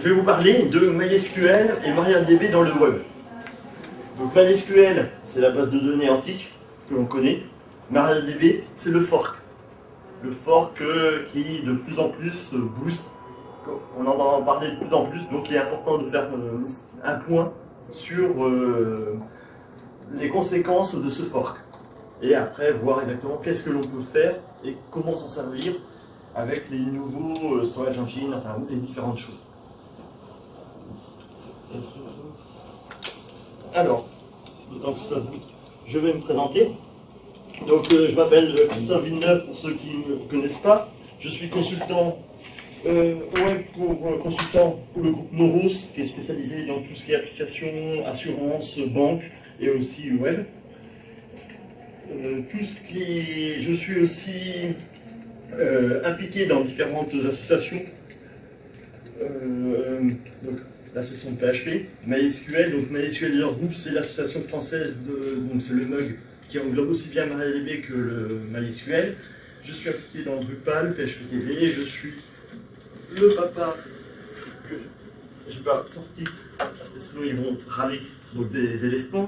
vais vous parler de MySQL et MariaDB dans le web. Donc MySQL, c'est la base de données antique que l'on connaît. MariaDB, c'est le fork. Le fork qui de plus en plus booste. On en va en parler de plus en plus, donc il est important de faire un point sur les conséquences de ce fork. Et après, voir exactement qu'est-ce que l'on peut faire et comment s'en servir avec les nouveaux storage engines, enfin les différentes choses. Alors, d'autant que ça je vais me présenter. Donc, je m'appelle Christophe Villeneuve pour ceux qui ne me connaissent pas. Je suis consultant consultant pour le groupe Moros, qui est spécialisé dans tout ce qui est application, assurance, banque et aussi web. Je suis aussi impliqué dans différentes associations. Donc, l'association de PHP, MySQL, donc MySQL User Group, c'est l'association française, donc c'est le MUG qui englobe aussi bien MariaDB que le MySQL. Je suis impliqué dans Drupal, PHP-TV, je suis le papa que je vais pas sortir parce que sinon ils vont râler, donc des élèves pans.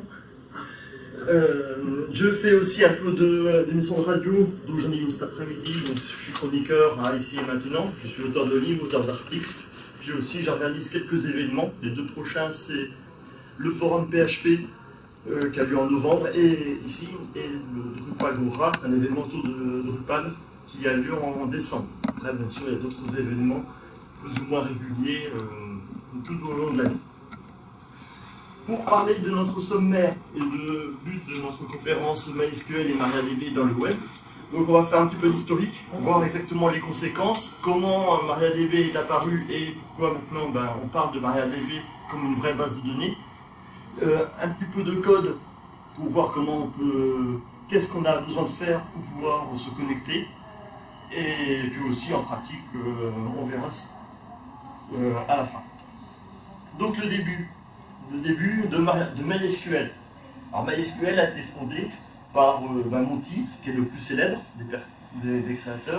Je fais aussi un peu d'émissions de radio, dont j'en ai une cet après-midi, donc je suis chroniqueur à Ici et Maintenant, je suis auteur de livres, auteur d'articles, puis aussi j'organise quelques événements. Les deux prochains, c'est le forum PHP qui a lieu en novembre, et ici, et le Drupalgora, un événement autour de Drupal qui a lieu en décembre. Après, bien sûr, il y a d'autres événements plus ou moins réguliers tout au long de l'année. Pour parler de notre sommaire et de but de notre conférence MySQL et MariaDB dans le web, donc on va faire un petit peu d'historique, voir exactement les conséquences, comment MariaDB est apparu et pourquoi maintenant on parle de MariaDB comme une vraie base de données. Un petit peu de code pour voir comment on peut, qu'est-ce qu'on a besoin de faire pour pouvoir se connecter, et puis aussi en pratique, on verra à la fin. Donc le début de MySQL. Alors MySQL a été fondé par Monty, qui est le plus célèbre des créateurs,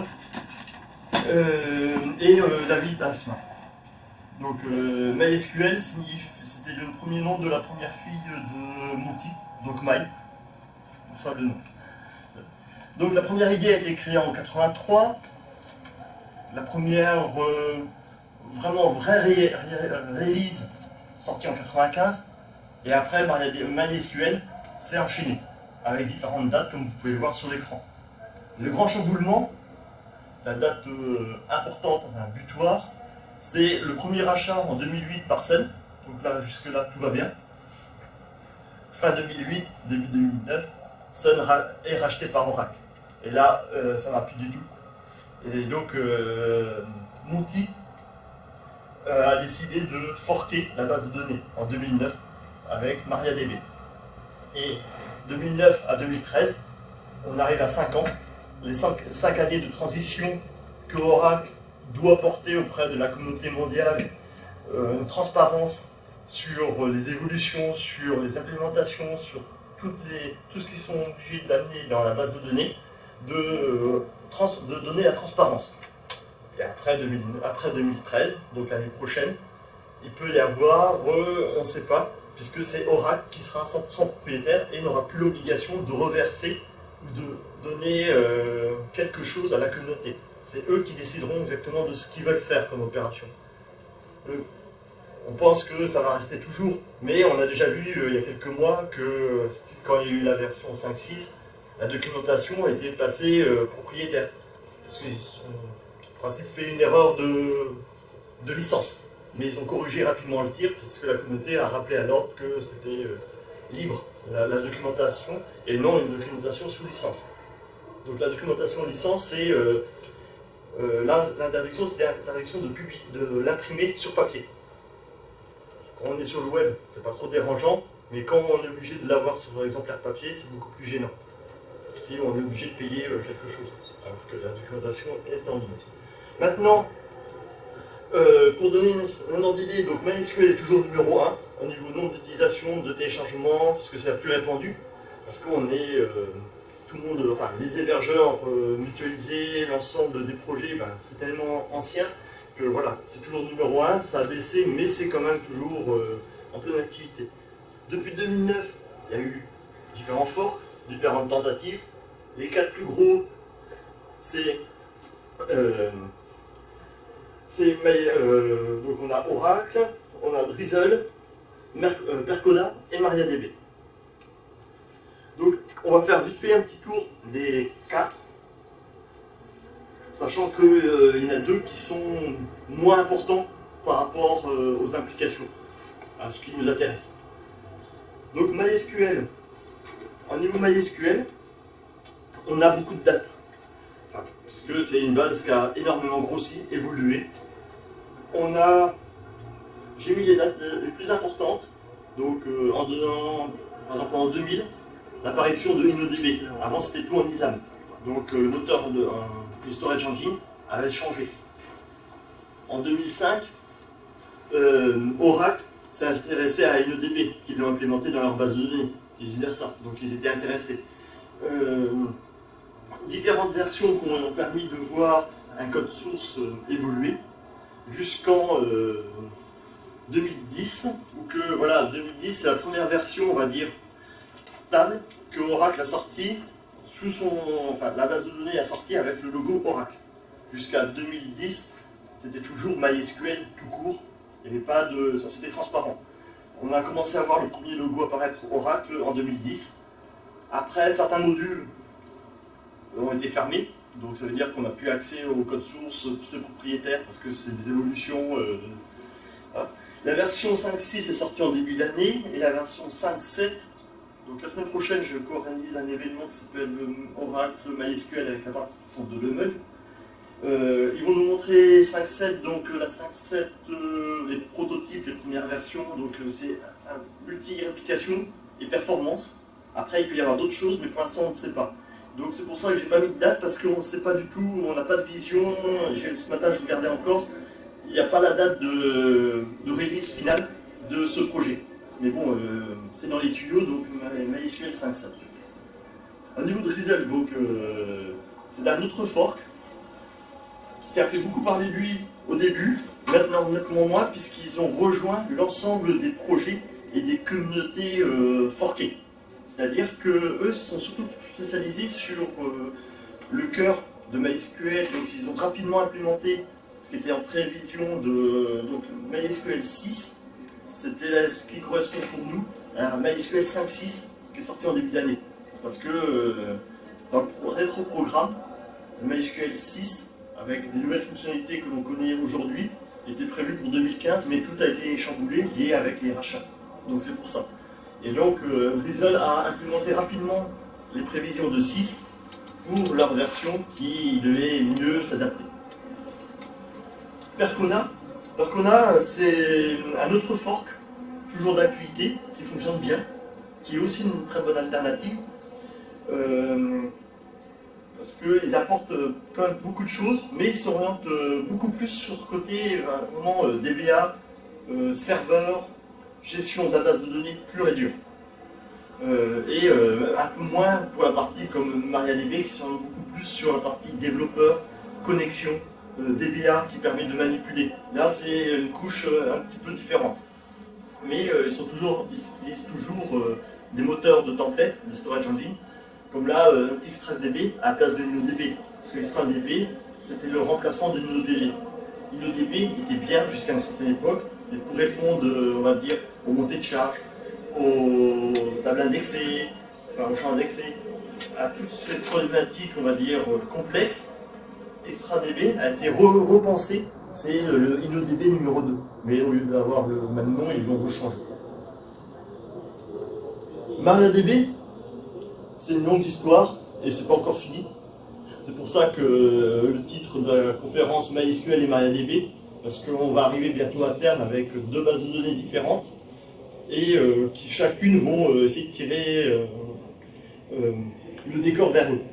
et David Alsman. Donc MySQL, c'était le premier nom de la première fille de Monty, donc My, c'est pour ça le nom. Donc la première idée a été créée en 83, la première vraiment vraie release sortie en 95, et après MySQL s'est enchaîné avec différentes dates comme vous pouvez le voir sur l'écran. Le grand chamboulement, la date importante, enfin butoir, c'est le premier rachat en 2008 par Sun, donc là jusque là tout va bien. Fin 2008, début 2009, Sun est racheté par Oracle. Et là, ça ne va plus du tout. Et donc, Monty a décidé de forquer la base de données en 2009 avec MariaDB. Et 2009 à 2013, on arrive à 5 ans, les 5 années de transition que Oracle doit porter auprès de la communauté mondiale, une transparence sur les évolutions, sur les implémentations, sur tout ce qu'ils sont obligés d'amener dans la base de données, de donner la transparence. Et après 2013, donc l'année prochaine, il peut y avoir, on ne sait pas, puisque c'est Oracle qui sera 100% propriétaire et n'aura plus l'obligation de reverser ou de donner quelque chose à la communauté. C'est eux qui décideront exactement de ce qu'ils veulent faire comme opération. On pense que ça va rester toujours, mais on a déjà vu il y a quelques mois que quand il y a eu la version 5.6, la documentation a été passée propriétaire. Parce qu'ils ont en principe fait une erreur de licence. Mais ils ont corrigé rapidement le tir, puisque la communauté a rappelé à l'ordre que c'était libre, la documentation, et non une documentation sous licence. Donc la documentation licence, c'est l'interdiction, c'est l'interdiction de l'imprimer sur papier. Quand on est sur le web, c'est pas trop dérangeant, mais quand on est obligé de l'avoir sur un exemplaire papier, c'est beaucoup plus gênant. Si on est obligé de payer quelque chose, alors que la documentation est en ligne. Maintenant, pour donner un ordre d'idée, donc MySQL est toujours numéro 1 au niveau nombre d'utilisation, de téléchargement, parce que c'est la plus répandue, parce qu'on est tout le monde, enfin les hébergeurs mutualisés, l'ensemble des projets, c'est tellement ancien que voilà, c'est toujours numéro 1, ça a baissé, mais c'est quand même toujours en pleine activité. Depuis 2009, il y a eu différents forks, différentes tentatives. Les 4 plus gros, c'est donc on a Oracle, on a Drizzle, Percoda et MariaDB. Donc on va faire vite fait un petit tour des 4, sachant qu'il y en a 2 qui sont moins importants par rapport aux implications, à ce qui nous intéresse. Donc MySQL, au niveau MySQL, on a beaucoup de dates, puisque c'est une base qui a énormément grossi, évolué. J'ai mis les dates les plus importantes, donc par exemple en 2000, l'apparition de InnoDB. Avant c'était tout en ISAM, donc le moteur de storage engine avait changé. En 2005, Oracle s'est intéressé à InnoDB, qui l'ont implémenté dans leur base de données, et vice versa, donc ils étaient intéressés. Différentes versions qui ont permis de voir un code source évoluer jusqu'en 2010, où que voilà, 2010 c'est la première version, on va dire, stable que Oracle a sorti sous la base de données a sorti avec le logo Oracle. Jusqu'à 2010, c'était toujours MySQL tout court, il n'y avait pas de, c'était transparent. On a commencé à voir le premier logo apparaître Oracle en 2010. Après, certains modules ont été fermés, donc ça veut dire qu'on n'a plus accès au code source, c'est propriétaire, parce que c'est des évolutions. Voilà. La version 5.6 est sortie en début d'année, et la version 5.7, donc la semaine prochaine, je co-organise un événement qui s'appelle Oracle MySQL avec la participation de LeMug. Ils vont nous montrer 5.7, donc la 5.7, les prototypes, les premières versions, donc c'est multi-application et performance. Après, il peut y avoir d'autres choses, mais pour l'instant, on ne sait pas. Donc c'est pour ça que j'ai pas mis de date, parce qu'on ne sait pas du tout, on n'a pas de vision. Ce matin, je regardais encore, il n'y a pas la date de release finale de ce projet. Mais bon, c'est dans les tuyaux, donc MySQL 5.7. Au niveau de Drizzle, donc c'est un autre fork qui a fait beaucoup parler de lui au début, maintenant nettement moins, puisqu'ils ont rejoint l'ensemble des projets et des communautés forkées. C'est-à-dire qu'eux sont surtout spécialisés sur le cœur de MySQL, donc ils ont rapidement implémenté ce qui était en prévision de MySQL 6, c'était ce qui correspond pour nous à MySQL 5.6 qui est sorti en début d'année. Parce que dans le rétro-programme, le MySQL 6, avec des nouvelles fonctionnalités que l'on connaît aujourd'hui, était prévu pour 2015, mais tout a été chamboulé, lié avec les rachats. Donc c'est pour ça. Et donc Drizzle a implémenté rapidement les prévisions de 6 pour leur version qui devait mieux s'adapter. Percona, c'est un autre fork, toujours d'actualité, qui fonctionne bien, qui est aussi une très bonne alternative, parce qu'ils apportent quand même beaucoup de choses, mais ils s'orientent beaucoup plus sur le côté vraiment DBA, serveur, gestion de la base de données pure et dure. Et un peu moins pour la partie comme MariaDB qui sont beaucoup plus sur la partie développeur, connexion, DBA qui permet de manipuler. Là c'est une couche un petit peu différente. Mais ils utilisent toujours des moteurs de template, des storage engines, comme là XtractDB à la place de InnoDB. Parce que XtractDB c'était le remplaçant de InnoDB. InnoDB était bien jusqu'à une certaine époque, mais pour répondre, on va dire, aux montées de charge, aux tables indexées, aux champs indexés, à toutes ces problématiques, on va dire, complexes, XtractDB a été repensé, c'est le InnoDB numéro 2. Mais au lieu d'avoir le même nom, ils l'ont rechangé. MariaDB, c'est une longue histoire, et c'est pas encore fini. C'est pour ça que le titre de la conférence MySQL et MariaDB, parce qu'on va arriver bientôt à terme avec 2 bases de données différentes, et qui chacune vont essayer de tirer le décor vers eux.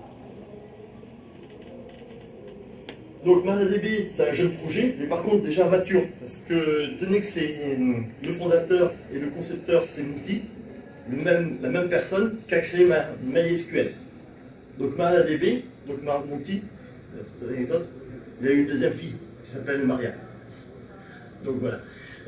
Donc MariaDB, c'est un jeune projet, mais par contre déjà mature, parce que tenez que c'est le fondateur et le concepteur, c'est Mouti, la même personne qui a créé MySQL. Donc MariaDB, donc Mouti, petite anecdote, il a eu une deuxième fille. qui s'appelle Maria. Donc voilà.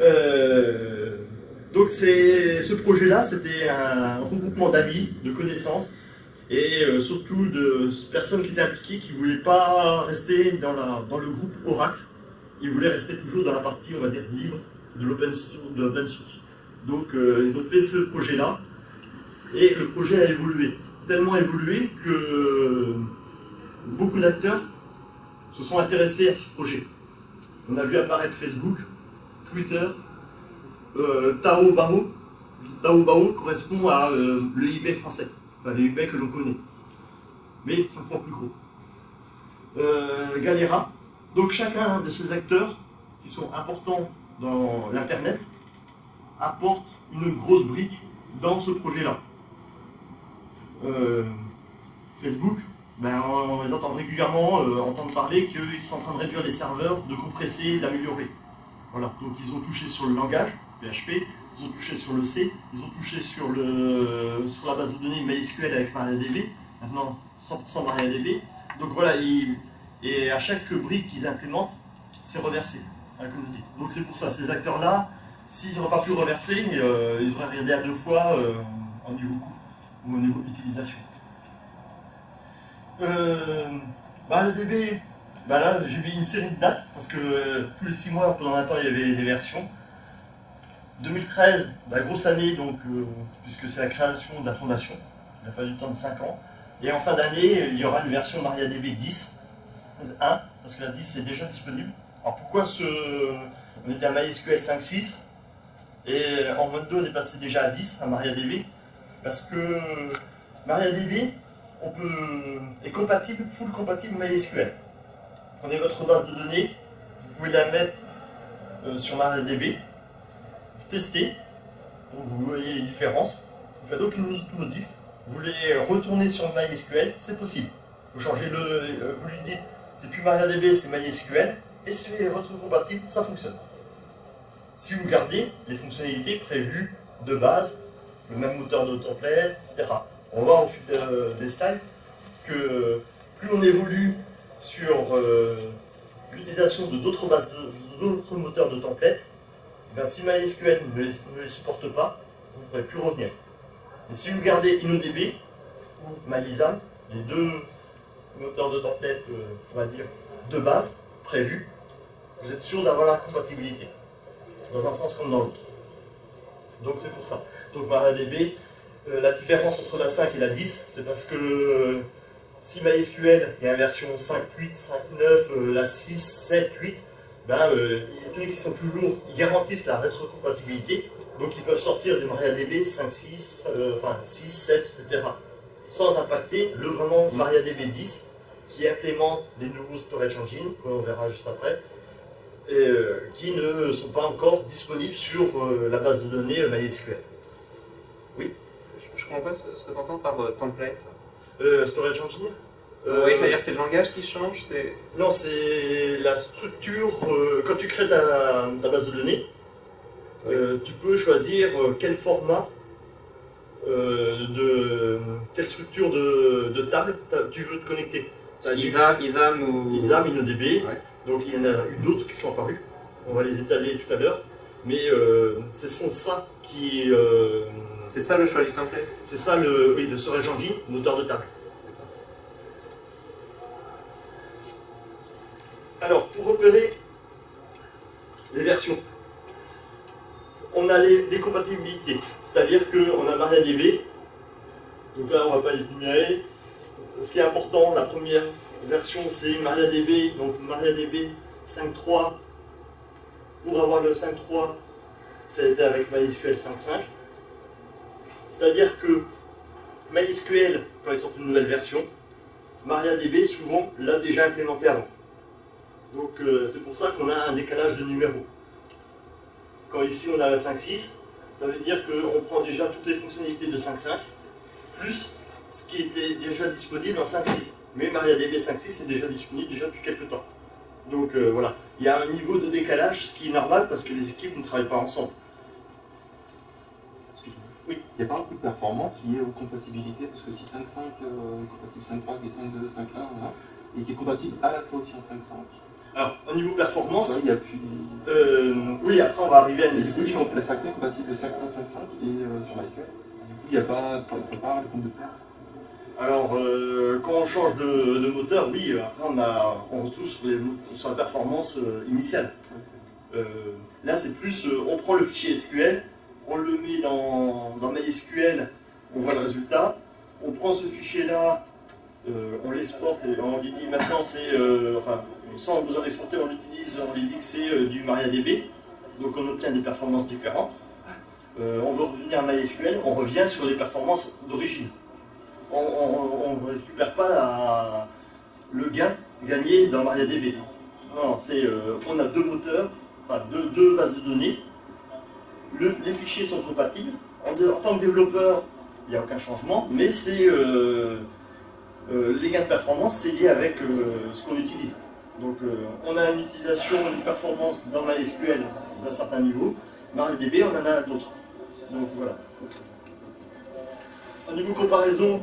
Donc ce projet-là, c'était un regroupement d'amis, de connaissances, et surtout de personnes qui étaient impliquées, qui ne voulaient pas rester dans le groupe Oracle, ils voulaient rester toujours dans la partie, on va dire, libre de l'open source. Donc ils ont fait ce projet-là, et le projet a évolué. Tellement évolué que beaucoup d'acteurs se sont intéressés à ce projet. On a vu apparaître Facebook, Twitter, Taobao. Taobao correspond à le eBay français, enfin le eBay que l'on connaît, mais 5 fois plus gros. Galera. Donc chacun de ces acteurs qui sont importants dans l'Internet apporte une grosse brique dans ce projet-là. Facebook, ben, on les entend régulièrement entendre parler qu'ils sont en train de réduire les serveurs, de compresser, d'améliorer. Voilà. Donc ils ont touché sur le langage, PHP, ils ont touché sur le C, ils ont touché sur la base de données MySQL avec MariaDB, maintenant 100% MariaDB. Donc voilà, et à chaque brique qu'ils implémentent, c'est reversé à la communauté. Donc c'est pour ça, ces acteurs-là, s'ils n'auraient pas pu reverser, ils auraient regardé à 2 fois au niveau coût ou au niveau utilisation. MariaDB, bah là j'ai mis une série de dates parce que tous les 6 mois, pendant un temps, il y avait des versions. 2013, la grosse année, donc, puisque c'est la création de la fondation, il a fallu du temps de 5 ans. Et en fin d'année, il y aura une version MariaDB 10.1, parce que la 10 est déjà disponible. Alors pourquoi on était à MySQL 5.6 et en Windows on est passé déjà à 10, à MariaDB, parce que MariaDB est compatible, full compatible MySQL. Vous prenez votre base de données, vous pouvez la mettre sur MariaDB, vous testez, donc vous voyez les différences, vous faites aucune modif, vous voulez retourner sur MySQL, c'est possible. Vous changez vous lui dites, c'est plus MariaDB, c'est MySQL, et si c'est rétrocompatible, ça fonctionne. Si vous gardez les fonctionnalités prévues de base, le même moteur de template, etc. On va voir au fil des slides que plus on évolue sur l'utilisation de d'autres bases, d'autres moteurs de template, ben si MySQL ne les supporte pas, vous ne pourrez plus revenir. Et si vous gardez InnoDB ou MyISAM, les 2 moteurs de template, on va dire, de base, prévus, vous êtes sûr d'avoir la compatibilité, dans un sens comme dans l'autre. Donc c'est pour ça. Donc MariaDB, la différence entre la 5 et la 10, c'est parce que si MySQL est en version 5.8, 5.9, la 6, 7, 8, ben, ils sont toujours, ils garantissent la rétrocompatibilité, donc ils peuvent sortir des MariaDB 5, 6, enfin 6, 7, etc. Sans impacter le vraiment MariaDB 10 qui implémente des nouveaux storage engines, qu'on verra juste après, et qui ne sont pas encore disponibles sur la base de données MySQL. Oui. Je comprends pas ce que tu entends par template. Storage engine. Oui, c'est-à-dire c'est le langage qui change, Non, c'est la structure. Quand tu crées ta base de données, oui. Tu peux choisir quel format, quelle structure de table tu veux te connecter. ISAM ou... ISAM, InnoDB. Ouais. Donc il y en a eu d'autres qui sont apparus. On va les étaler tout à l'heure. Mais ce sont ça qui... c'est ça le choix du template? C'est ça oui, le storage engine, moteur de table. Alors, pour repérer les versions, on a les compatibilités. C'est-à-dire qu'on a MariaDB. Donc là, on ne va pas les énumérer. Ce qui est important, la première version, c'est MariaDB. Donc MariaDB 5.3. Pour avoir le 5.3, ça a été avec MySQL 5.5. C'est-à-dire que MySQL, quand il sort une nouvelle version, MariaDB, souvent, l'a déjà implémenté avant. Donc c'est pour ça qu'on a un décalage de numéros. Quand ici on a la 5.6, ça veut dire qu'on prend déjà toutes les fonctionnalités de 5.5, plus ce qui était déjà disponible en 5.6. Mais MariaDB 5.6 est déjà disponible déjà depuis quelques temps. Donc voilà, il y a un niveau de décalage, ce qui est normal parce que les équipes ne travaillent pas ensemble. Oui. Il n'y a pas un coup de performance lié aux compatibilités, parce que si 5.5 est compatible 5.3, qui est 5.2, 5.1, voilà, et qui est compatible à la fois aussi en 5.5. Alors, au niveau performance, Ouais, il n'y a plus. oui, après on va arriver à une Mais du coup, si décision. on fait la 5.5 compatible de 5.5.5 et sur MySQL, du coup, il n'y a pas, on peut pas le compte de paire. Alors, quand on change de moteur, oui, après on retrouve sur la performance initiale. Là, c'est plus, on prend le fichier SQL, on le met dans MySQL, on voit le résultat, on prend ce fichier-là, on l'exporte et on lui dit maintenant c'est, enfin, sans besoin d'exporter, on l'utilise, on lui dit que c'est du MariaDB, donc on obtient des performances différentes. On veut revenir à MySQL, on revient sur les performances d'origine. On ne récupère pas le gain gagné dans MariaDB. Non, c'est, on a deux moteurs, enfin deux bases de données. Les fichiers sont compatibles. En tant que développeur, il n'y a aucun changement, mais c'est les gains de performance, c'est lié avec ce qu'on utilise. Donc on a une utilisation, une performance dans MySQL d'un certain niveau. MariaDB, on en a d'autres. Donc voilà. Au niveau comparaison,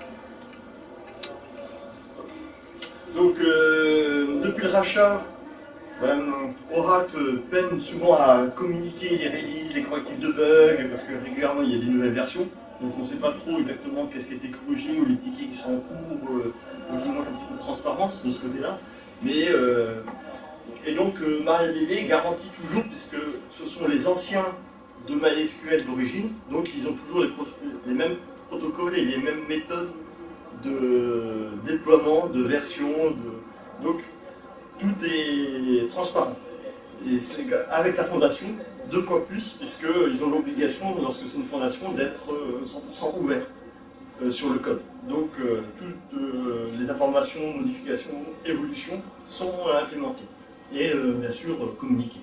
donc depuis le rachat, Oracle peine souvent à communiquer les releases, les correctifs de bugs, parce que régulièrement il y a des nouvelles versions. Donc on ne sait pas trop exactement qu'est-ce qui a été corrigé ou les tickets qui sont en cours. Donc il manque un petit peu de transparence de ce côté-là. Mais et donc MariaDB garantit toujours, puisque ce sont les anciens de MySQL d'origine, donc ils ont toujours les mêmes protocoles et les mêmes méthodes de déploiement, de version. Donc tout est transparent. Et avec la fondation, 2 fois plus, puisqu'ils ont l'obligation, lorsque c'est une fondation, d'être 100% ouvert sur le code. Donc toutes les informations, modifications, évolutions sont implémentées et bien sûr communiquées.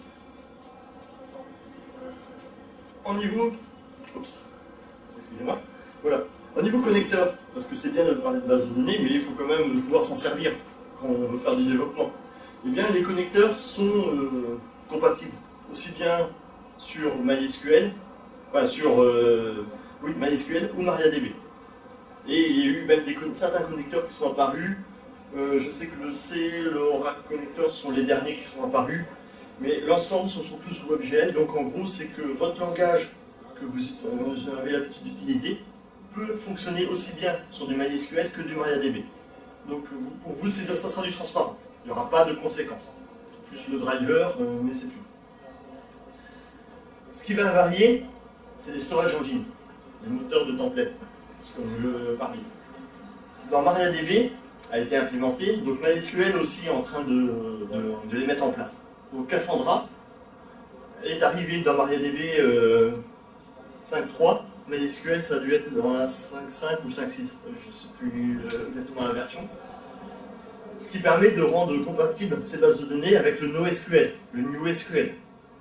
Au niveau, excusez-moi, voilà. Au niveau connecteur, parce que c'est bien de parler de base de données, mais il faut quand même pouvoir s'en servir quand on veut faire du développement. Eh bien, les connecteurs sont compatibles aussi bien sur MySQL, enfin sur oui, MySQL ou MariaDB. Et il y a eu même certains connecteurs qui sont apparus. Je sais que le C, le Oracle Connector sont les derniers qui sont apparus, mais l'ensemble sont tous WebGL. Donc en gros, c'est que votre langage que vous avez l'habitude d'utiliser peut fonctionner aussi bien sur du MySQL que du MariaDB. Donc pour vous, ça sera du transparent. Il n'y aura pas de conséquences. Juste le driver, mais c'est tout. Ce qui va varier, c'est les storage engines, les moteurs de template, comme je le parlais. Dans MariaDB a été implémenté, donc MySQL aussi est en train de les mettre en place. Donc Cassandra est arrivé dans MariaDB 5.3, MySQL ça a dû être dans la 5.5 ou 5.6, je ne sais plus exactement la version. Ce qui permet de rendre compatibles ces bases de données avec le NoSQL, le NewSQL.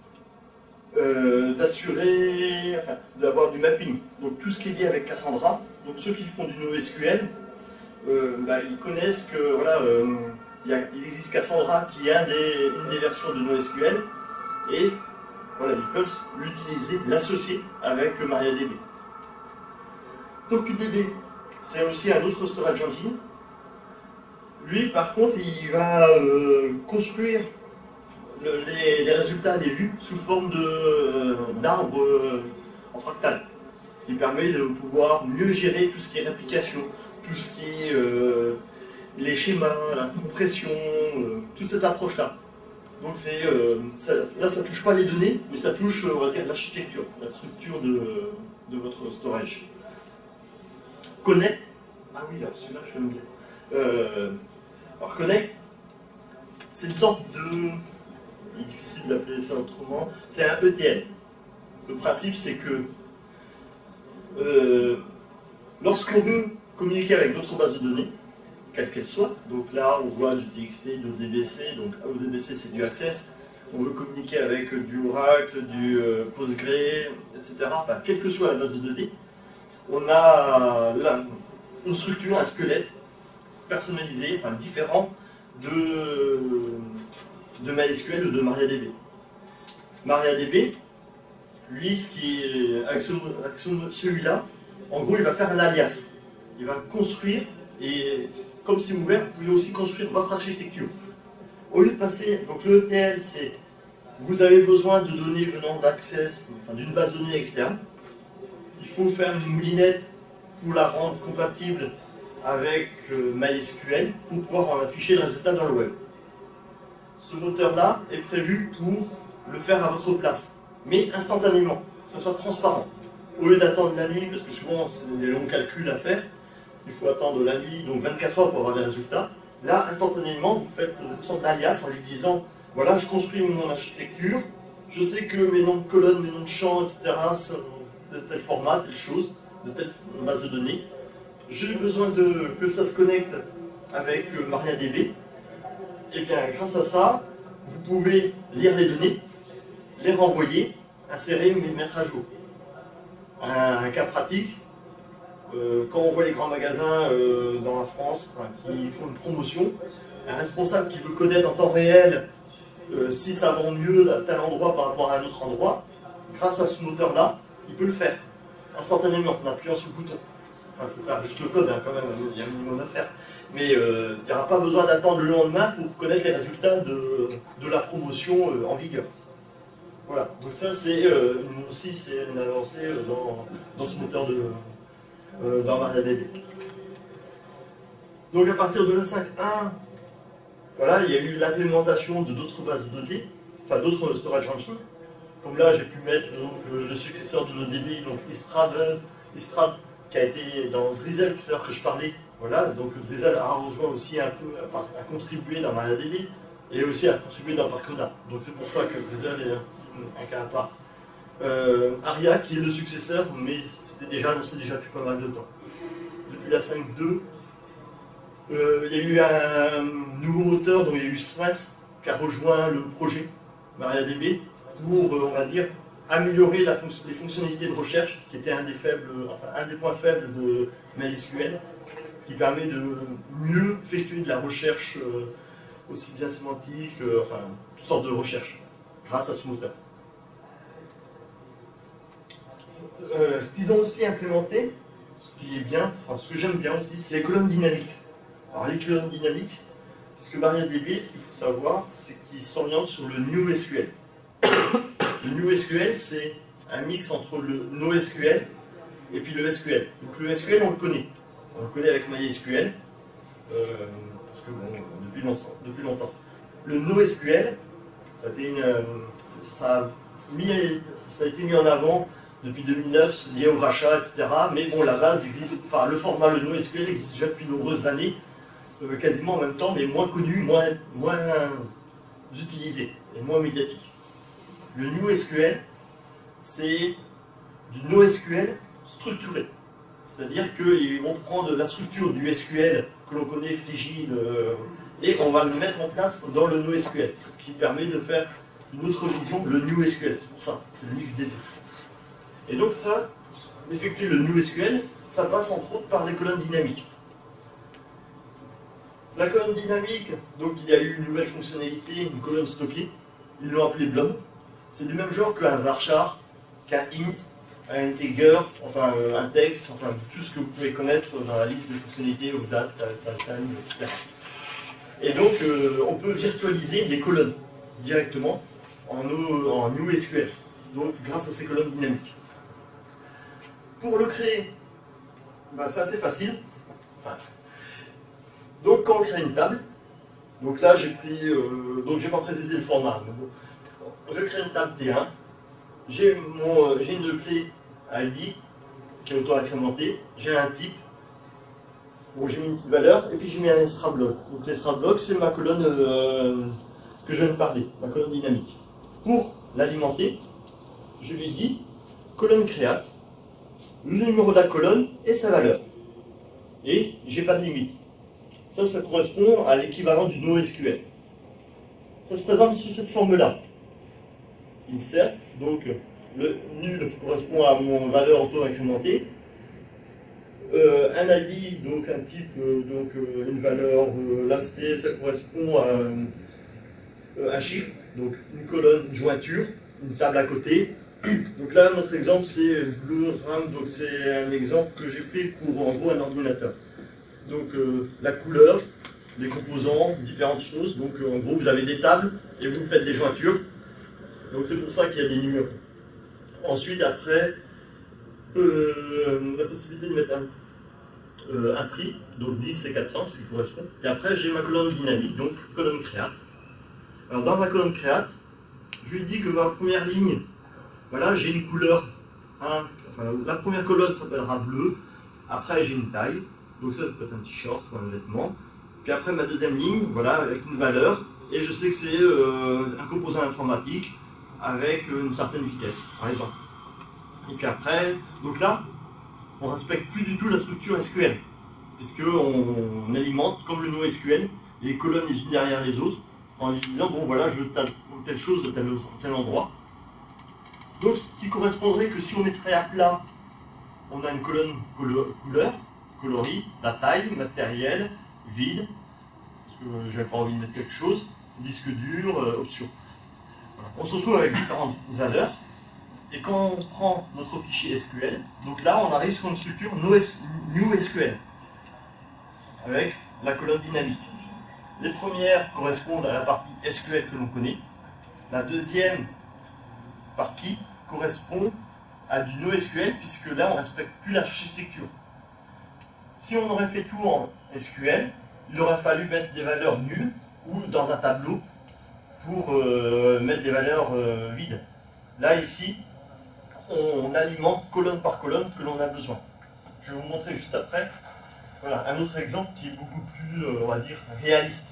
D'assurer, enfin, d'avoir du mapping. Donc tout ce qui est lié avec Cassandra, donc ceux qui font du NoSQL, ils connaissent que voilà, il existe Cassandra qui est une des versions de NoSQL, et voilà, ils peuvent l'utiliser, l'associer avec MariaDB. TokuDB, c'est aussi un autre storage engine. Lui, par contre, il va construire les résultats, les vues, sous forme d'arbres en fractal. Ce qui permet de pouvoir mieux gérer tout ce qui est réplication, tout ce qui est les schémas, la compression, toute cette approche-là. Donc là, ça ne touche pas les données, mais ça touche, on va dire, l'architecture, la structure de votre storage. Connect, ah oui, celui-là, je l'aime bien. Alors Connect, c'est une sorte de... Il est difficile d'appeler ça autrement. C'est un ETL. Le principe, c'est que lorsqu'on veut communiquer avec d'autres bases de données, quelles qu'elles soient, donc là, on voit du TXT, de l'ODBC, donc ODBC, c'est du Access. On veut communiquer avec du Oracle, du Postgre, etc. Enfin, quelle que soit la base de données, on a là une structure, un squelette personnalisé, enfin différent de MySQL ou de MariaDB. MariaDB, lui, avec celui-là, en gros, il va faire un alias. Il va construire, et comme c'est ouvert, vous pouvez aussi construire votre architecture. Au lieu de passer, donc le ETL, c'est vous avez besoin de données venant d'Access, enfin, d'une base de données externe. Il faut faire une moulinette pour la rendre compatible avec MySQL pour pouvoir en afficher le résultat dans le web. Ce moteur-là est prévu pour le faire à votre place, mais instantanément, que ça soit transparent. Au lieu d'attendre la nuit, parce que souvent c'est des longs calculs à faire, il faut attendre la nuit, donc 24 heures pour avoir les résultats. Là, instantanément, vous faites une sorte d'alias en lui disant voilà, je construis mon architecture, je sais que mes noms de colonnes, mes noms de champs, etc. sont de tel format, telle chose, de telle base de données. J'ai besoin que ça se connecte avec MariaDB. Et bien, grâce à ça, vous pouvez lire les données, les renvoyer, insérer, mais mettre à jour. Un cas pratique, quand on voit les grands magasins dans la France qui font une promotion, un responsable qui veut connaître en temps réel si ça vend mieux à tel endroit par rapport à un autre endroit, grâce à ce moteur-là, il peut le faire instantanément en appuyant sur le bouton. Enfin, il faut faire juste le code, hein, quand même, il y a un minimum à faire. Mais il n'y aura pas besoin d'attendre le lendemain pour connaître les résultats de la promotion en vigueur. Voilà, donc ça c'est aussi c'est une avancée dans ce moteur dans MariaDB. Donc à partir de la 5.1, voilà, il y a eu l'implémentation de d'autres bases de données, enfin d'autres storage engines. Comme là, j'ai pu mettre donc, le successeur de NoDB, donc Istrad, qui a été dans Drizzle tout à l'heure que je parlais. Voilà, donc Drizzle a rejoint aussi un peu, a contribué dans MariaDB et aussi a contribué dans Parcona. Donc c'est pour ça que Drizzle est un cas à part. Aria qui est le successeur, mais c'était déjà annoncé depuis pas mal de temps. Depuis la 5.2, il y a eu un nouveau moteur, donc il y a eu Sphinx qui a rejoint le projet MariaDB pour, on va dire, améliorer les fonctionnalités de recherche, qui était un des points faibles de MySQL, qui permet de mieux effectuer de la recherche, aussi bien sémantique, enfin, toutes sortes de recherches, grâce à ce moteur. Ce qu'ils ont aussi implémenté, ce qui est bien, enfin, ce que j'aime bien aussi, c'est les colonnes dynamiques. Alors les colonnes dynamiques, puisque MariaDB, ce qu'il faut savoir, c'est qu'il s'oriente sur le NewSQL. Le NewSQL, c'est un mix entre le NoSQL et puis le SQL. Donc le SQL, on le connaît. On le connaît avec MySQL, parce que bon, depuis longtemps. Le NoSQL, ça a été mis en avant depuis 2009, lié au rachat, etc. Mais bon, la base existe, enfin le format, le NoSQL existe déjà depuis de nombreuses années, quasiment en même temps, mais moins connu, moins utilisé et moins médiatique. Le NewSQL, c'est du NoSQL structuré. C'est-à-dire qu'ils vont prendre la structure du SQL que l'on connaît, frigide, et on va le mettre en place dans le NoSQL, ce qui permet de faire une autre vision, le NewSQL. C'est pour ça, c'est le mix des deux. Et donc ça, pour effectuer le NewSQL, ça passe entre autres par les colonnes dynamiques. La colonne dynamique, donc il y a eu une nouvelle fonctionnalité, une colonne stockée, ils l'ont appelée Blob. C'est du même genre qu'un varchar, qu'un int, un integer, enfin un texte, enfin tout ce que vous pouvez connaître dans la liste de fonctionnalités, ou date, time, etc. Et donc on peut virtualiser des colonnes directement en NewSQL, donc grâce à ces colonnes dynamiques. Pour le créer, ben, c'est assez facile. Enfin, donc quand on crée une table, donc là j'ai pris, donc j'ai pas précisé le format, mais bon, je crée une table T1, j'ai une clé ID qui est auto-incrémentée, j'ai un type, bon, j'ai mis une petite valeur, et puis j'ai mis un extra bloc. Donc l'extra bloc c'est ma colonne que je viens de parler, ma colonne dynamique. Pour l'alimenter, je lui dis colonne create, le numéro de la colonne et sa valeur. Et j'ai pas de limite. Ça correspond à l'équivalent du NoSQL. Ça se présente sous cette forme-là. Insert, donc le nul correspond à mon valeur auto-incrémentée. Un ID, donc un type, une valeur, là ça correspond à un chiffre, donc une colonne, une jointure, une table à côté. Donc là, notre exemple, c'est le RAM, donc c'est un exemple que j'ai pris pour en gros un ordinateur. Donc la couleur, les composants, différentes choses. Donc en gros, vous avez des tables et vous faites des jointures. Donc c'est pour ça qu'il y a des numéros. Ensuite, après, la possibilité de mettre un prix, donc 10 et 400, ce qui correspond. Et après, j'ai ma colonne dynamique, donc colonne créate. Alors dans ma colonne créate, je lui dis que ma première ligne, voilà, j'ai une couleur. Enfin, la première colonne s'appellera bleu. Après, j'ai une taille. Donc ça peut être un t-shirt ou un vêtement. Puis après, ma deuxième ligne, voilà, avec une valeur. Et je sais que c'est un composant informatique avec une certaine vitesse, par exemple. Et puis après, donc là, on ne respecte plus du tout la structure SQL. Puisqu'on alimente, comme le NoSQL, les colonnes les unes derrière les autres, en lui disant, bon voilà, je veux telle chose à tel endroit. Donc ce qui correspondrait que si on mettrait à plat, on a une colonne couleur, coloris, la taille, matériel, vide, parce que j'avais pas envie de mettre quelque chose, disque dur, option. Voilà. On se retrouve avec différentes valeurs, et quand on prend notre fichier SQL, donc là on arrive sur une structure NewSQL, avec la colonne dynamique. Les premières correspondent à la partie SQL que l'on connaît, la deuxième partie correspond à du NoSQL, puisque là on ne respecte plus l'architecture. Si on aurait fait tout en SQL, il aurait fallu mettre des valeurs nulles ou dans un tableau pour mettre des valeurs vides. Là ici, on alimente colonne par colonne que l'on a besoin. Je vais vous montrer juste après. Voilà, un autre exemple qui est beaucoup plus, on va dire, réaliste.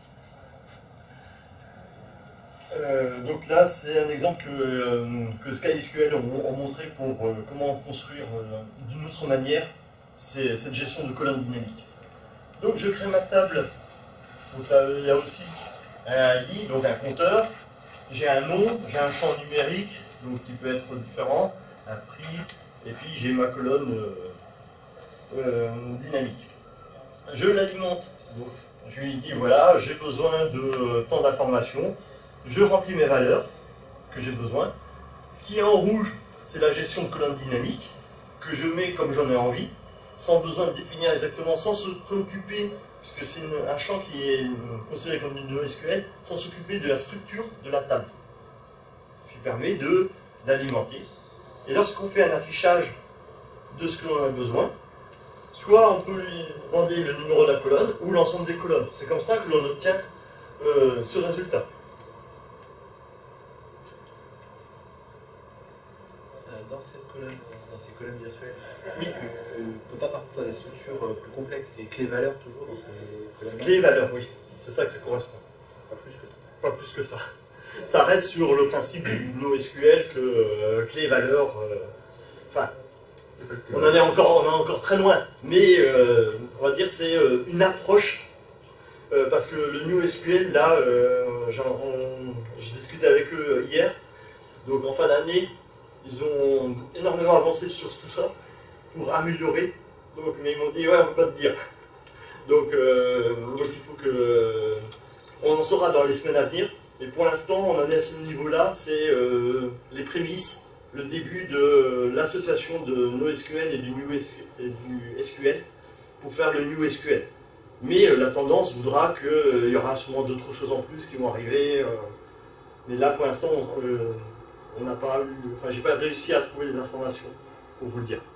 Donc là, c'est un exemple que SkySQL ont montré pour comment construire d'une autre manière cette gestion de colonnes dynamiques. Donc je crée ma table. Donc là, il y a aussi un ID, donc un compteur. J'ai un nom, j'ai un champ numérique, donc qui peut être différent, un prix, et puis j'ai ma colonne dynamique. Je l'alimente. Donc je lui dis voilà, j'ai besoin de tant d'informations. Je remplis mes valeurs que j'ai besoin. Ce qui est en rouge, c'est la gestion de colonne dynamique que je mets comme j'en ai envie, sans besoin de définir exactement, sans se préoccuper, puisque c'est un champ qui est considéré comme une NoSQL, sans s'occuper de la structure de la table. Ce qui permet de l'alimenter. Et lorsqu'on fait un affichage de ce que l'on a besoin, soit on peut lui demander le numéro de la colonne ou l'ensemble des colonnes. C'est comme ça que l'on obtient ce résultat. Dans ces colonnes virtuelles, Oui. on ne peut pas partir dans des structures plus complexes, c'est clé-valeur toujours dans ces colonnes. Clé-valeur, oui. C'est ça que ça correspond. Pas plus que ça. Pas plus que ça. Ça reste sur le principe du NoSQL que clé-valeur. Enfin, on en est encore très loin. Mais on va dire c'est une approche. Parce que le NewSQL, là, j'ai discuté avec eux hier. Donc en fin d'année, ils ont énormément avancé sur tout ça pour améliorer. Donc, mais ils m'ont dit, ouais, on ne peut pas te dire. Donc il faut que. On en saura dans les semaines à venir. Mais pour l'instant, on en est à ce niveau-là. C'est les prémices, le début de l'association de NoSQL et du SQL pour faire le NewSQL. Mais la tendance voudra qu'il y aura sûrement d'autres choses en plus qui vont arriver. Mais là, pour l'instant, on n'a pas eu. Enfin, j'ai pas réussi à trouver les informations pour vous le dire.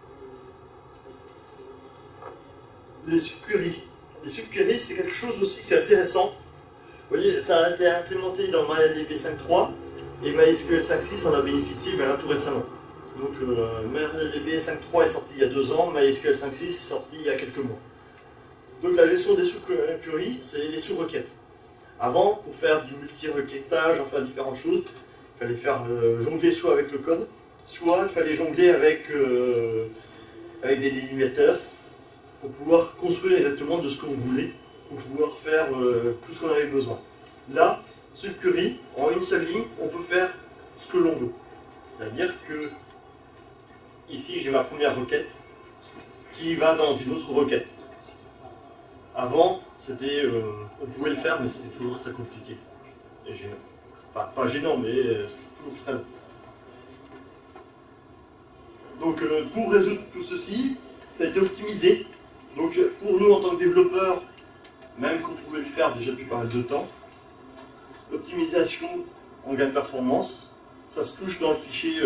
Les subqueries. Les subqueries, c'est quelque chose aussi qui est assez récent. Vous voyez, ça a été implémenté dans MariaDB 5.3 et MySQL 5.6 en a bénéficié là, tout récemment. Donc MariaDB 5.3 est sorti il y a 2 ans, MySQL 5.6 est sorti il y a quelques mois. Donc la gestion des sous-queries, c'est les sous-requêtes. Avant, pour faire du multi-requêtage, enfin différentes choses, il fallait faire jongler soit avec le code, soit il fallait jongler avec des délimiteurs pour pouvoir construire exactement de ce qu'on voulait, pour pouvoir faire tout ce qu'on avait besoin. Là, subquery, en une seule ligne, on peut faire ce que l'on veut. C'est-à-dire que ici, j'ai ma première requête qui va dans une autre requête. Avant, c'était, on pouvait le faire, mais c'était toujours très compliqué et gênant. Enfin, pas gênant, mais toujours très long. Donc, pour résoudre tout ceci, ça a été optimisé. Donc, pour nous, en tant que développeurs, même qu'on pouvait le faire déjà depuis pas mal de temps. L'optimisation en gain de performance, ça se touche dans le fichier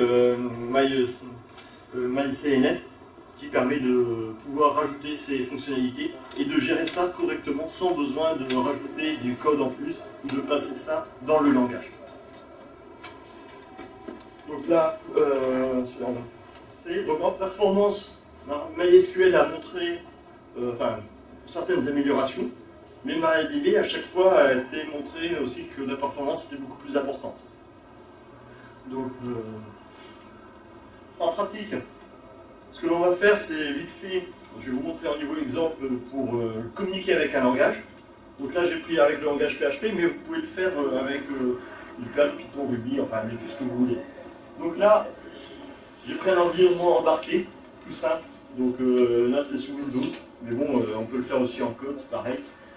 myCNF qui permet de pouvoir rajouter ces fonctionnalités et de gérer ça correctement sans besoin de rajouter du code en plus ou de passer ça dans le langage. Donc là, donc en performance, MySQL a montré certaines améliorations, mais MariaDB à chaque fois a été montré aussi que la performance était beaucoup plus importante. Donc en pratique, ce que l'on va faire, c'est vite fait, je vais vous montrer un niveau exemple pour communiquer avec un langage. Donc là j'ai pris avec le langage PHP, mais vous pouvez le faire avec du Perl, Python, Ruby, enfin avec tout ce que vous voulez. Donc là, j'ai pris un environnement embarqué, tout simple. Donc là c'est sous Windows, mais bon, on peut le faire aussi en code, c'est pareil.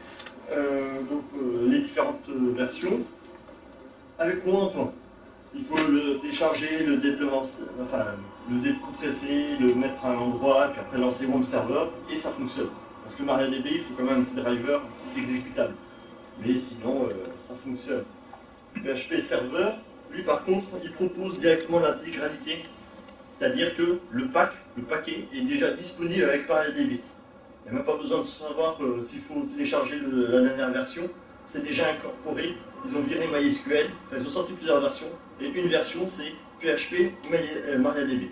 Les différentes versions, avec point en point. Il faut le télécharger, le décompresser, le mettre à un endroit, puis après lancer Home Server, et ça fonctionne. Parce que MariaDB, il faut quand même un petit driver, un petit exécutable. Mais sinon, ça fonctionne. PHP Server, lui par contre, il propose directement l'intégralité. C'est-à-dire que le paquet est déjà disponible avec MariaDB. Il n'y a même pas besoin de savoir s'il faut télécharger la dernière version. C'est déjà incorporé. Ils ont viré MySQL. Enfin, ils ont sorti plusieurs versions. Et une version, c'est PHP MariaDB.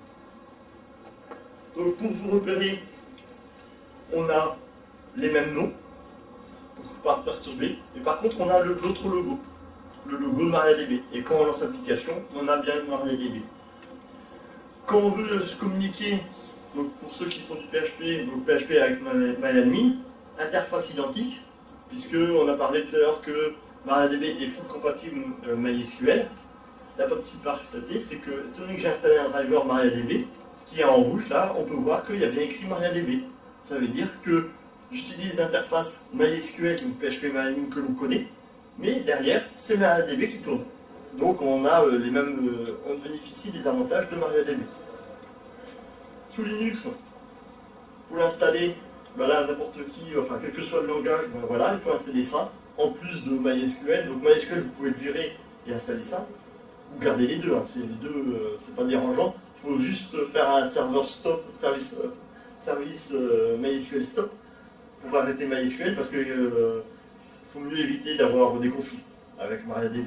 Donc pour vous repérer, on a les mêmes noms, pour ne pas perturber. Et par contre, on a l'autre logo, le logo de MariaDB. Et quand on lance l'application, on a bien MariaDB. Quand on veut se communiquer, donc pour ceux qui font du PHP, donc PHP avec MyAdmin, interface identique, puisqu'on a parlé tout à l'heure que MariaDB était full compatible MySQL. La petite particularité, c'est que, étant donné que j'ai installé un driver MariaDB, ce qui est en rouge là, on peut voir qu'il y a bien écrit MariaDB. Ça veut dire que j'utilise l'interface MySQL ou PHP MyAdmin que l'on connaît, mais derrière, c'est MariaDB qui tourne. Donc on a on bénéficie des avantages de MariaDB. Sous Linux, pour l'installer, ben là n'importe qui, enfin quel que soit le langage, ben voilà, il faut installer ça, en plus de MySQL. Donc MySQL, vous pouvez le virer et installer ça. Vous gardez les deux, hein. Les deux, c'est pas dérangeant. Il faut juste faire un serveur stop, service MySQL stop, pour arrêter MySQL, parce qu'il faut mieux éviter d'avoir des conflits avec MariaDB.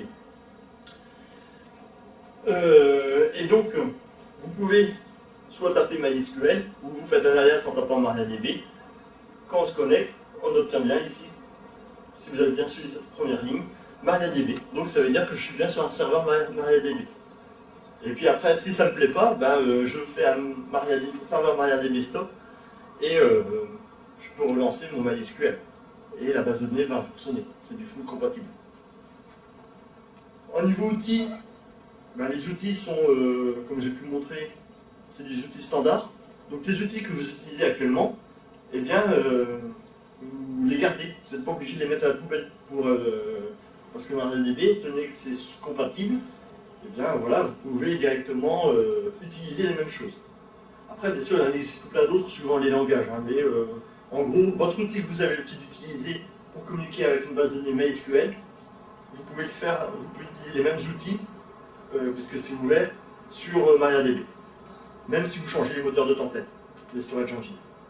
Et donc, vous pouvez soit taper MySQL, ou vous faites un alias en tapant MariaDB. Quand on se connecte, on obtient bien ici, si vous avez bien suivi cette première ligne, MariaDB. Donc ça veut dire que je suis bien sur un serveur MariaDB. Et puis après, si ça ne me plaît pas, ben, je fais un serveur MariaDB stop, et je peux relancer mon MySQL. Et la base de données va fonctionner. C'est du full compatible. Au niveau outils, ben, les outils sont, comme j'ai pu le montrer, c'est des outils standards. Donc les outils que vous utilisez actuellement, eh bien, vous les gardez. Vous n'êtes pas obligé de les mettre à la poubelle parce que MariaDB, étant donné que c'est compatible, eh bien voilà, vous pouvez directement utiliser les mêmes choses. Après, bien sûr, il y en existe plein d'autres suivant les langages. Hein, mais en gros, votre outil que vous avez l'habitude d'utiliser pour communiquer avec une base de données MySQL, vous pouvez le faire, vous pouvez utiliser les mêmes outils, puisque c'est ouvert, sur MariaDB. Même si vous changez les moteurs de template, les storage engines.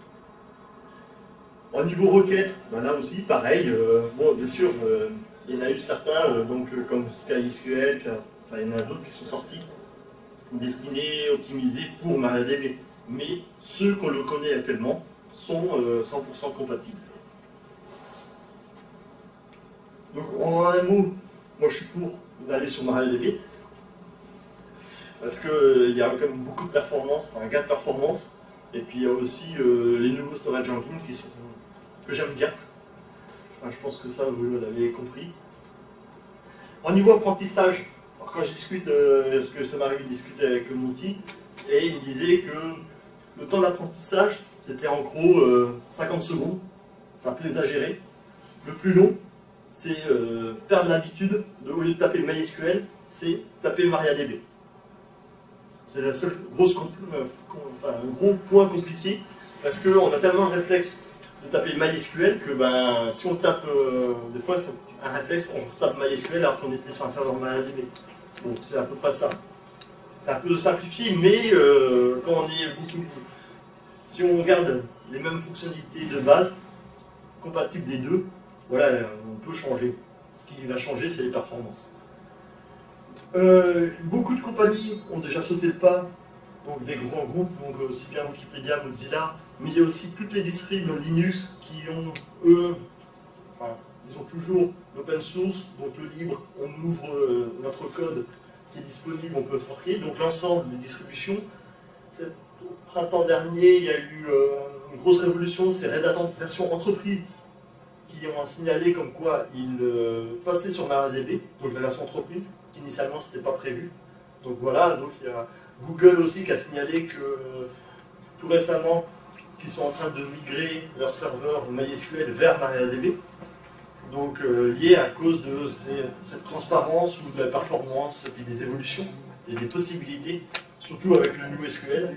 Au niveau requête, ben là aussi, pareil. Bon, bien sûr, il y en a eu certains, comme SkySQL, enfin, il y en a d'autres qui sont sortis, destinés, optimisés pour MariaDB. Mais ceux qu'on le connaît actuellement sont 100% compatibles. Donc, en un mot, moi je suis pour d'aller sur MariaDB. Parce qu'il y a quand même beaucoup de performance, enfin un gain de performance, et puis il y a aussi les nouveaux storage engines que j'aime bien. Enfin, je pense que ça, vous l'avez compris. Au niveau apprentissage, alors quand je discute, parce que ça m'arrive de discuter avec mon outil, et il me disait que le temps d'apprentissage, c'était en gros 50 secondes, c'est un peu exagéré. Le plus long, c'est perdre l'habitude, au lieu de taper MySQL, c'est taper MariaDB. C'est la seule gros point compliqué, parce qu'on a tellement le réflexe de taper MySQL que ben, si on tape, des fois c'est un réflexe, on tape MySQL alors qu'on était sur un serveur MariaDB. Donc c'est à peu près ça. C'est un peu simplifié, mais quand on est beaucoup, si on garde les mêmes fonctionnalités de base, compatibles des deux, voilà, on peut changer. Ce qui va changer, c'est les performances. Beaucoup de compagnies ont déjà sauté le pas, donc des grands groupes, donc aussi bien Wikipédia, Mozilla, mais il y a aussi toutes les distribs Linux qui ont, eux, enfin, ils ont toujours l'open source, donc le libre, on ouvre notre code, c'est disponible, on peut forker, donc l'ensemble des distributions. Au printemps dernier, il y a eu une grosse révolution, c'est Red Hat version entreprise qui ont signalé comme quoi ils passaient sur MariaDB, donc la version entreprise, qu'initialement c'était pas prévu. Donc voilà, donc il y a Google aussi qui a signalé que tout récemment, qu'ils sont en train de migrer leur serveur MySQL vers MariaDB. Donc lié à cause de cette transparence ou de la performance et des évolutions et des possibilités, surtout avec le NewSQL.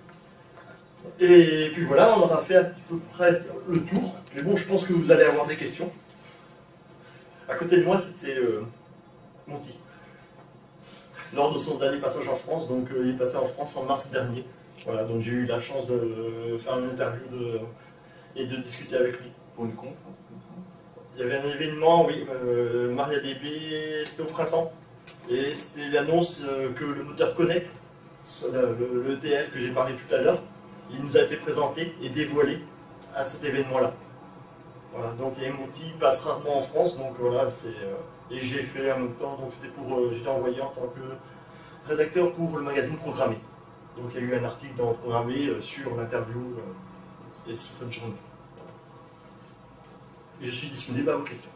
Et puis voilà, on aura fait à peu près le tour. Mais bon, je pense que vous allez avoir des questions. À côté de moi, c'était Monty. Lors de son dernier passage en France, donc il est passé en France en mars dernier. Voilà, donc j'ai eu la chance de faire une interview et de discuter avec lui. Pour une conf. Il y avait un événement, oui, MariaDB, c'était au printemps. Et c'était l'annonce que le moteur Connect, l'ETL que j'ai parlé tout à l'heure, il nous a été présenté et dévoilé à cet événement-là. Voilà, donc Monty passe rarement en France, donc voilà, et j'ai fait en même temps, donc c'était j'étais envoyé en tant que rédacteur pour le magazine Programmé. Donc il y a eu un article dans Programmé sur l'interview et sur cette journée. Et je suis disponible à vos questions.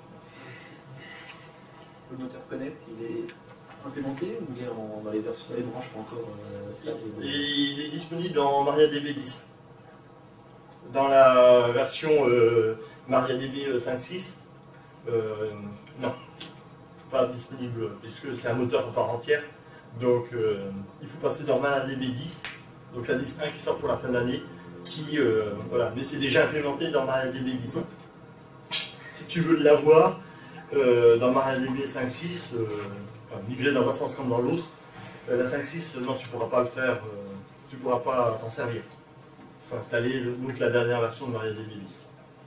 Le moteur Connect, il est implémenté ou bien dans les versions, les branches pas encore stables? Il est disponible dans MariaDB 10. Dans la version MariaDB 5.6, non, pas disponible puisque c'est un moteur à part entière. Donc il faut passer dans MariaDB 10, donc la 10.1 qui sort pour la fin de l'année, voilà, mais c'est déjà implémenté dans MariaDB 10. Si tu veux l'avoir dans MariaDB 5.6, migrer dans un sens comme dans l'autre, la 5.6, non, tu ne pourras pas le faire, tu ne pourras pas t'en servir. Il faut installer donc la dernière version de MariaDB 10.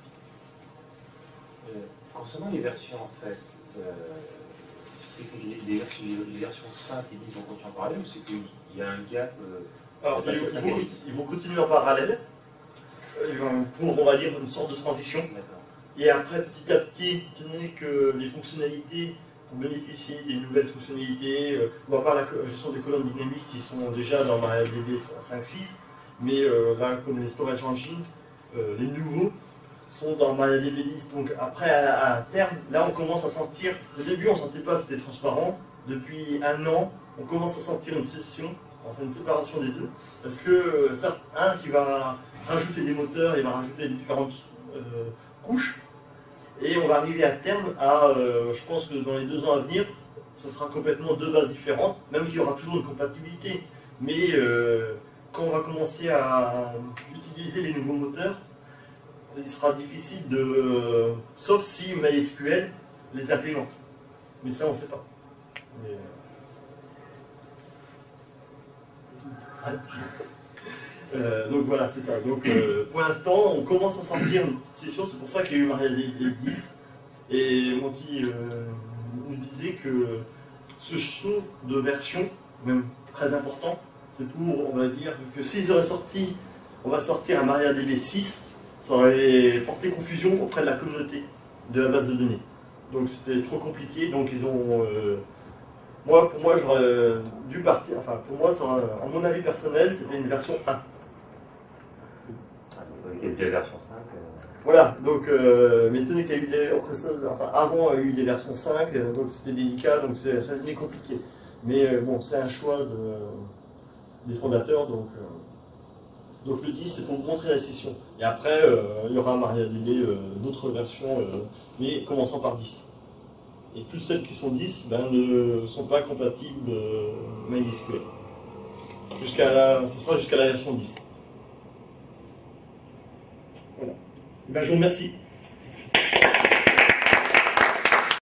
Concernant les versions, en fait, c'est que les versions 5 et 10 vont continuer en parallèle ou c'est qu'il y a un gap Alors, ils vont continuer en parallèle pour, on va dire, une sorte de transition. Et après, petit à petit, étant donné que les fonctionnalités, pour bénéficier des nouvelles fonctionnalités, on va voir la gestion des colonnes dynamiques qui sont déjà dans MariaDB 5.6, mais là, comme les storage engine, les nouveaux sont dans MariaDB 10. Donc après, à terme, là, on commence à sentir, au début, on ne sentait pas, c'était transparent. Depuis un an, on commence à sentir une session, enfin une séparation des deux, parce que certes, un qui va rajouter des moteurs, il va rajouter différentes couches, et on va arriver à terme à, je pense que dans les 2 ans à venir, ce sera complètement 2 bases différentes, même qu'il y aura toujours une compatibilité. Mais quand on va commencer à utiliser les nouveaux moteurs, il sera difficile de... sauf si MySQL les implémente. Mais ça, on ne sait pas. Mais, donc voilà, c'est ça. Donc pour l'instant, on commence à sentir une petite session, c'est pour ça qu'il y a eu MariaDB 10. Et Monty nous disait que ce saut de version, même très important, c'est pour, on va dire, que s'ils auraient sorti, on va sortir un MariaDB 6, ça aurait porté confusion auprès de la communauté de la base de données. Donc c'était trop compliqué, donc ils ont... pour moi, j'aurais dû partir, enfin pour moi, à mon avis personnel, c'était une version 1. Il y a déjà la version 5. Voilà, donc, mais étant donné qu'il y a eu avant, il y a eu des versions 5, donc c'était délicat, donc ça devenait compliqué. Mais bon, c'est un choix des fondateurs, donc le 10, c'est pour montrer la session. Et après, il y aura MariaDB, d'autres versions, mais commençant par 10. Et toutes celles qui sont 10 ne sont pas compatibles MySQL. Ce sera jusqu'à la version 10. Voilà. Ben, je vous remercie.